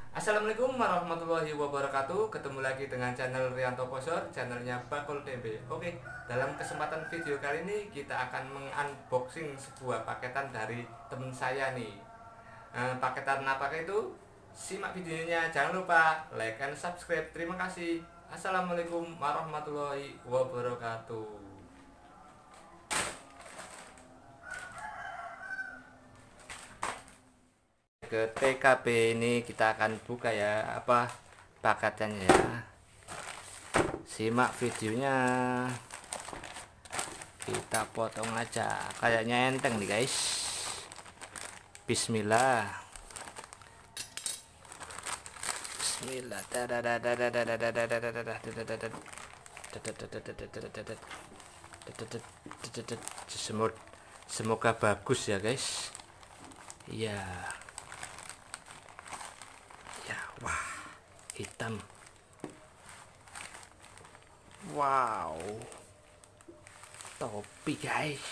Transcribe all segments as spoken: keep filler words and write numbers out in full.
Assalamualaikum warahmatullahi wabarakatuh. Ketemu lagi dengan channel Rianto Posor, channelnya Bakul Tempe. Oke, dalam kesempatan video kali ini kita akan mengunboxing sebuah paketan dari teman saya nih. Eh, paketan apa itu? Simak videonya, jangan lupa like and subscribe. Terima kasih. Assalamualaikum warahmatullahi wabarakatuh. Ke T K P ini kita akan buka ya apa paketannya ya. Simak videonya, kita potong aja, kayaknya enteng nih guys. Bismillah. Bismillah. Semoga bagus ya guys. Iya. Ya, wah, hitam. Wow, topi guys.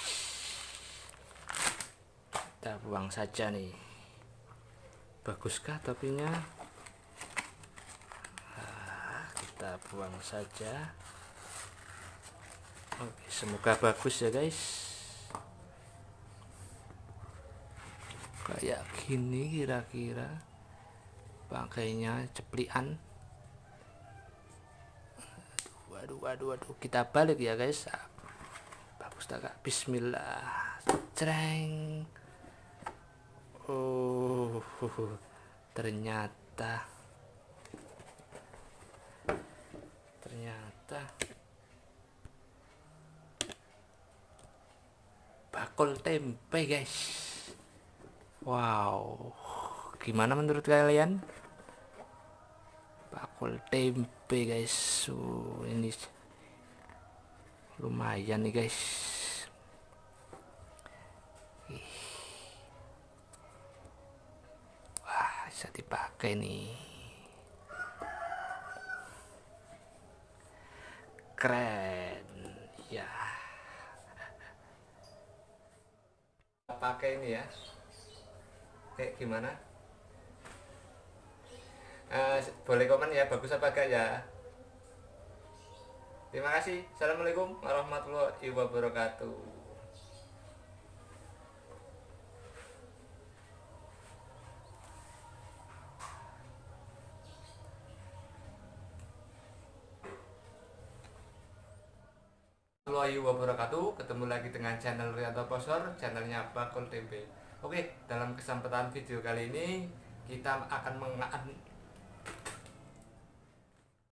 Kita buang saja nih. Baguskah topinya? Nah, kita buang saja. Oke, semoga bagus ya guys. Kayak gini kira-kira. Pakainya ceplian. Waduh, waduh, waduh, kita balik ya guys. Bagus tak kak? Bismillah. Cereng. Oh, ternyata ternyata bakul tempe guys. Wow, gimana menurut kalian? Bakul tempe guys. Uh, ini lumayan nih guys. Ih. Wah, bisa dipakai nih. Keren ya. Pakai ini ya. Kayak gimana? Uh, boleh komen ya, bagus apa enggak ya. Terima kasih. Assalamualaikum warahmatullahi wabarakatuh. Warahmatullahi wabarakatuh. Ketemu lagi dengan channel Rianto Posor, channelnya Bakul Tempe. Oke, dalam kesempatan video kali ini kita akan